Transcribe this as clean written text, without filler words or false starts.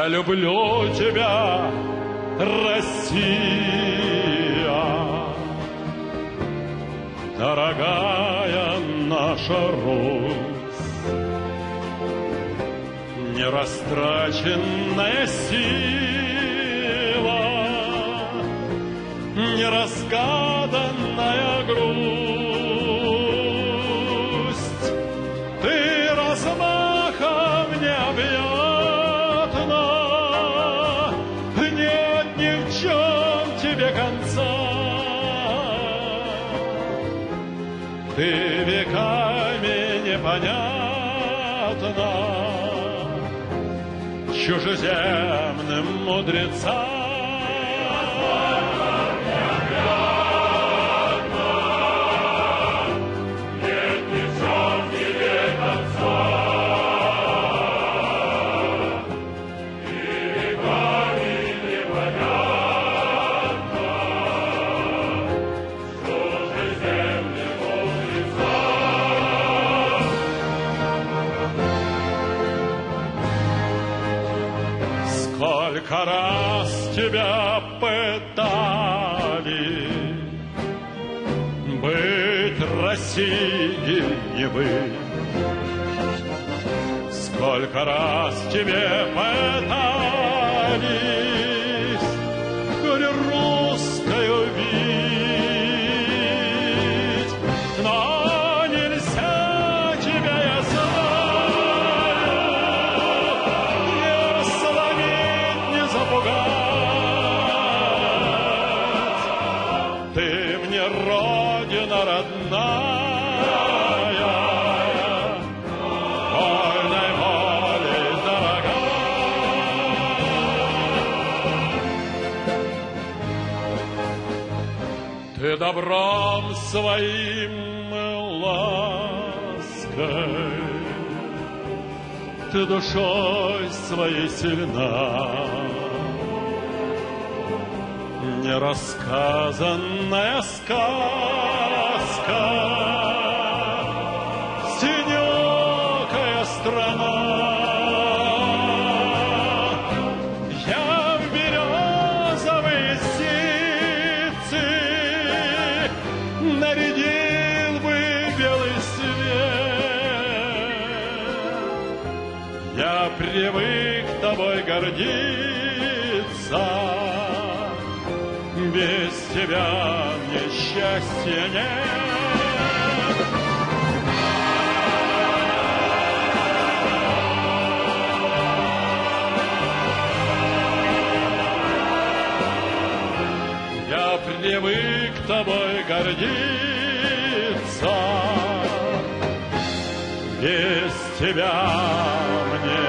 люблю тебя, Россия, дорогая наша Русь, нерастраченная сила, неразгаданная грусть. Ты размахом необъятна, нет ни в чем тебе конца. Ты веками непонятна чужеземным мудрецам. Сколько раз тебя пытали быть Россией не быть. Сколько раз тебе пытались горе русское убить, но нельзя тебя, я Родина родная, вольной волей дорогая. Ты добром своим лаской, ты душой своей сильна. Нерассказанная сказка, синёкая страна. Я в березовые ситцы нарядил бы белый свет. Я привык тобой гордиться, без тебя мне счастья нет. Я привык тобой гордиться, без тебя мне